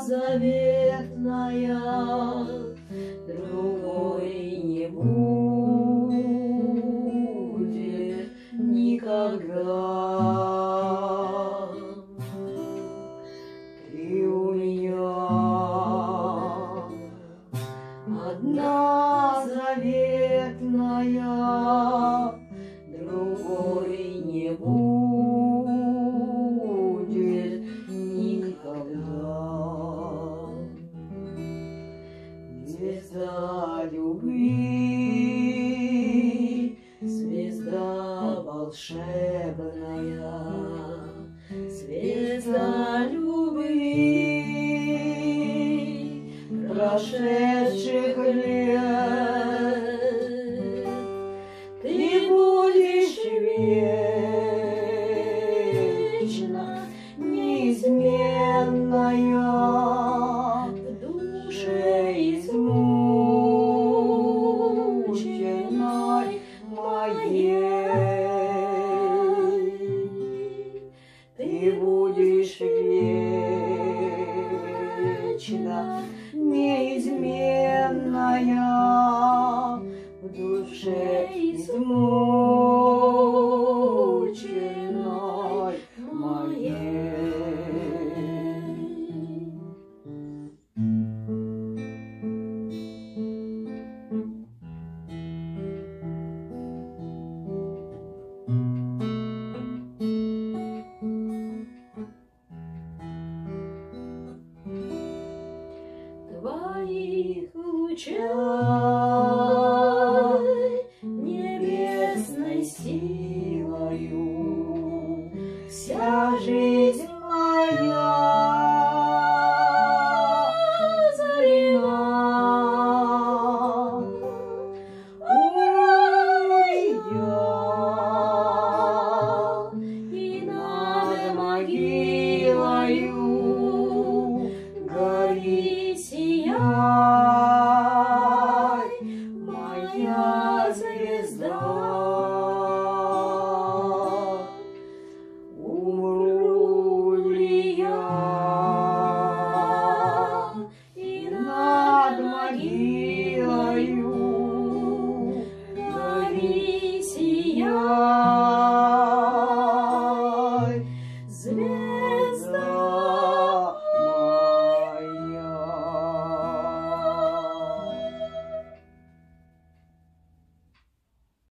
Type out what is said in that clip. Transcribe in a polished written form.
заветная, другой не будет никогда. Ты у меня одна заветная, другой не будет никогда. Звезда любви, звезда волшебная, звезда любви прошедших лет. Ты будешь вечно неизменная в душе измученной моей. Ты будешь вечно неизменная в душе измученной моей. Твоих лучей небесной силою вся жизнь моя озарена. И над могилою гори, сияй, моя звезда. Умру ли я, и над могилою гори, сияй, звезда.